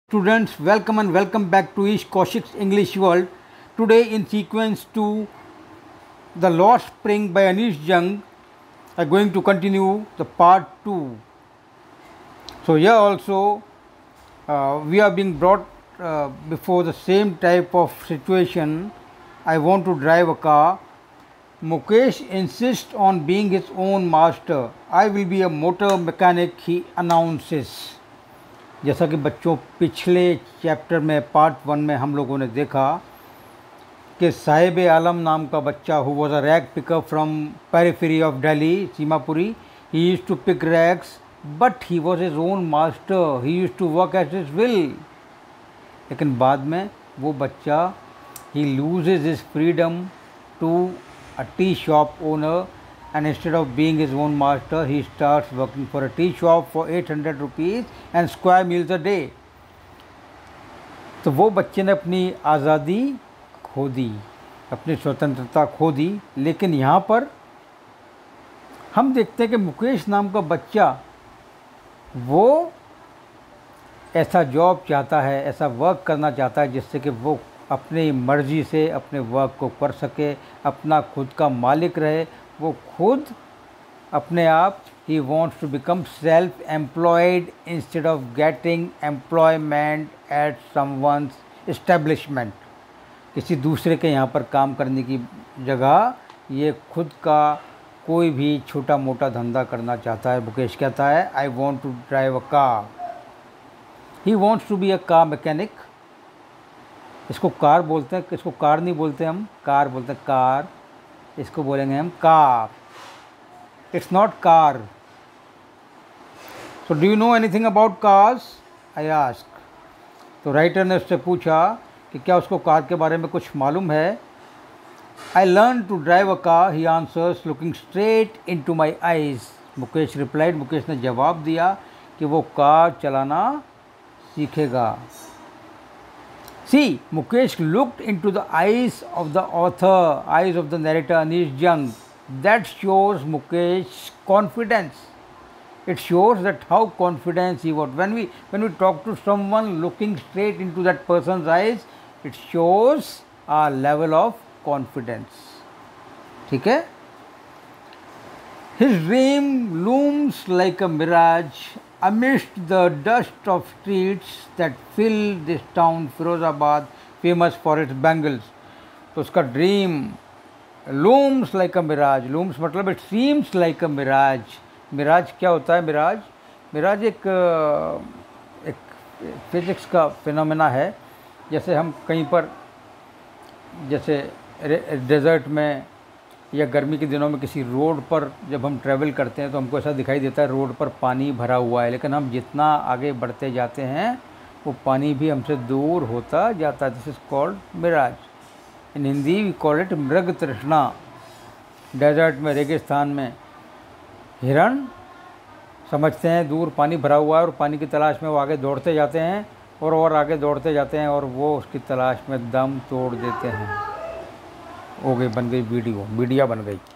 Students, welcome and welcome back to Ish Kaushik's English World. Today, in sequence to The Lost Spring by Anish Jung, I'm going to continue the part 2. So here also we are being brought before the same type of situation. I want to drive a car. Mukesh insists on being his own master. I will be a motor mechanic, he announces. जैसा कि बच्चों पिछले chapter में part 1 में हम लोगों ने देखा कि साहिब आलम नाम का बच्चा who was a rag picker from periphery of Delhi Seemapuri, he used to pick rags but he was his own master, he used to work at his will. लेकिन बाद में वो बच्चा he loses his freedom to a tea shop owner and instead of being his own master he starts working for a tea shop for 800 rupees and square meals a day. तो वो बच्चे ने अपनी आज़ादी खो दी, अपनी स्वतंत्रता खो दी. लेकिन यहाँ पर हम देखते हैं कि मुकेश नाम का बच्चा वो ऐसा जॉब चाहता है, ऐसा वर्क करना चाहता है जिससे कि वो अपनी मर्ज़ी से अपने वर्क को कर सके, अपना खुद का मालिक रहे, वो खुद अपने आप. He wants to become self employed instead of getting employment at someone's establishment. किसी दूसरे के यहाँ पर काम करने की जगह ये खुद का कोई भी छोटा मोटा धंधा करना चाहता है. मुकेश कहता है I want to drive a car. He wants to be a car mechanic. इसको कार बोलते हैं, इसको कार नहीं बोलते हम, कार बोलते हैं कार. इसको बोलेंगे हम car. It's not car. So do you know anything about cars, I ask. तो राइटर ने उससे पूछा कि क्या उसको कार के बारे में कुछ मालूम है. I learn to drive a car, he answers looking straight into my eyes. Mukesh replied. Mukesh ने जवाब दिया कि वो कार चलाना सीखेगा. See, Mukesh looked into the eyes of the author, eyes of the narrator Anish Jung. That shows Mukesh's confidence. It shows that how confident he was. When we talk to someone looking straight into that person's eyes, it shows our level of confidence. ठीक है? His dream looms like a mirage amidst the dust of streets that fill this town Firozabad, famous for its bangles. तो उसका dream looms like a mirage. looms मतलब it seems like a mirage. Mirage क्या होता है? मिराज एक physics का phenomena है. जैसे हम कहीं पर जैसे डेजर्ट में या गर्मी के दिनों में किसी रोड पर जब हम ट्रैवल करते हैं तो हमको ऐसा दिखाई देता है रोड पर पानी भरा हुआ है, लेकिन हम जितना आगे बढ़ते जाते हैं वो पानी भी हमसे दूर होता जाता है. This is called mirage. In Hindi we call it मृग तृष्णा. डेजर्ट में, रेगिस्तान में हिरण समझते हैं दूर पानी भरा हुआ है और पानी की तलाश में वो आगे दौड़ते जाते हैं और आगे दौड़ते जाते हैं और वो उसकी तलाश में दम तोड़ देते हैं. हो गई, बन गई वीडियो, मीडिया बन गई.